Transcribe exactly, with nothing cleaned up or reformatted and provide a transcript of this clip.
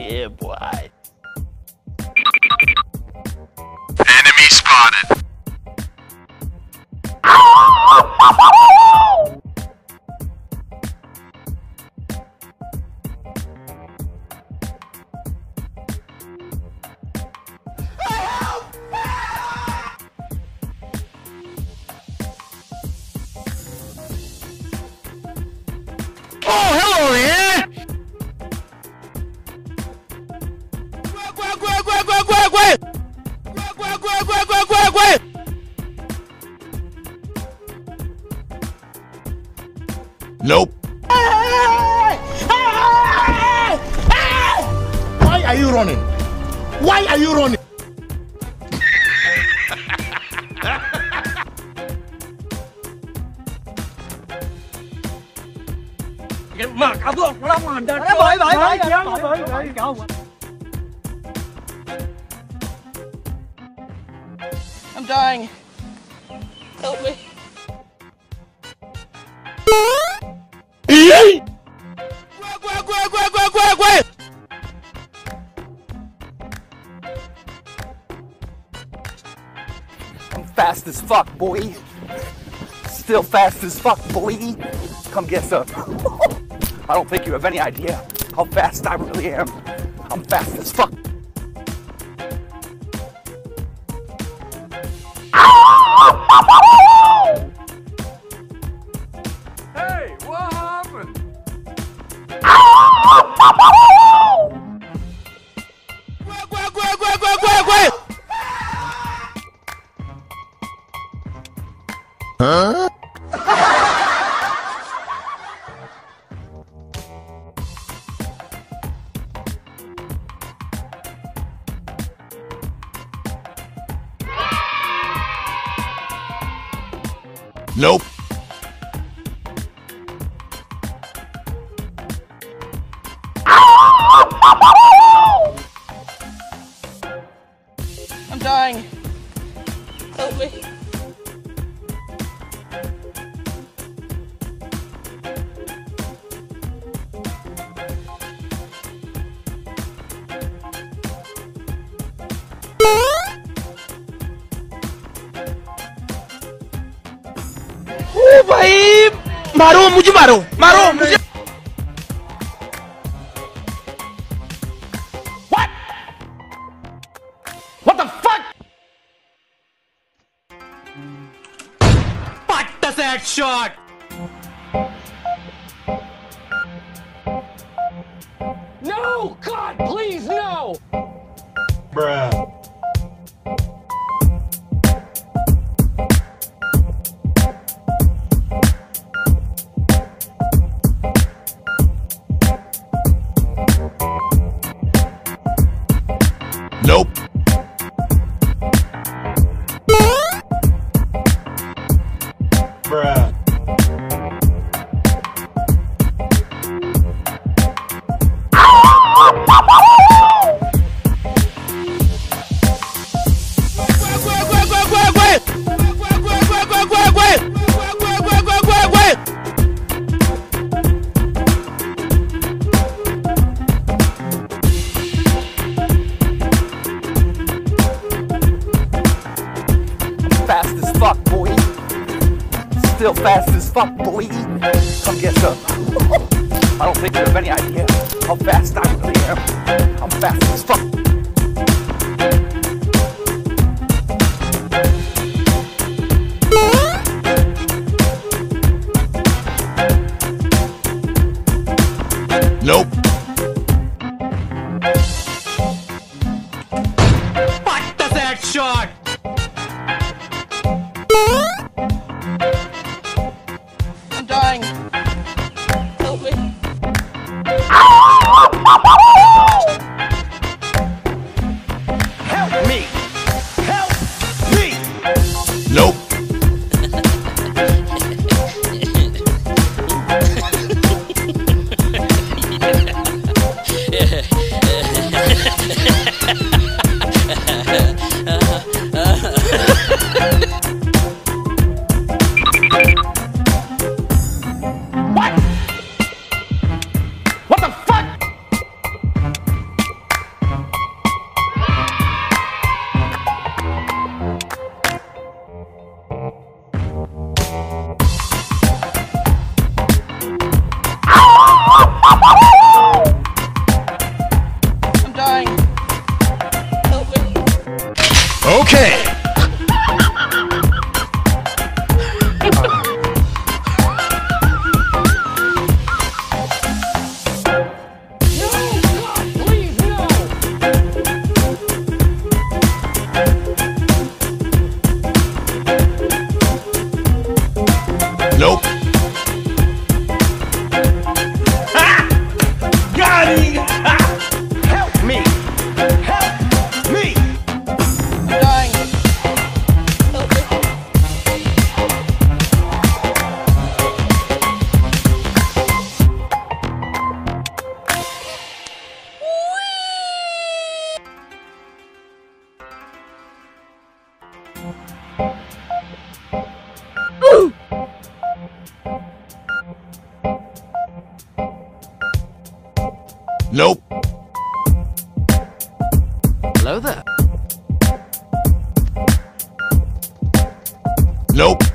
Yeah, boy. Enemy spotted. Oh, hello there! Nope. Why are you running? Why are you running? Mở cả vượng nó mở đợt bởi bởi bởi bởi bởi I'm dying. Help me. I'm fast as fuck, boy. Still fast as fuck, boy. Come get some. I don't think you have any idea how fast I really am. I'm fast as fuck. Hey, what happened? Huh? Nope. I'm dying. Help me. ओ भाई मारो मुझे मारो मारो मुझे What? What the fuck? What does that shot? No, God, please, no. Bruh. Nope. Bruh. Fast as fuck, boy. Still fast as fuck, boy. Come get some. I don't think you have any idea how fast I really am. I'm fast as fuck. Nope. What does that shot? I'm dying. Help me. Help me! Help me! Nope. uh, uh, Nope. Hello there. Nope.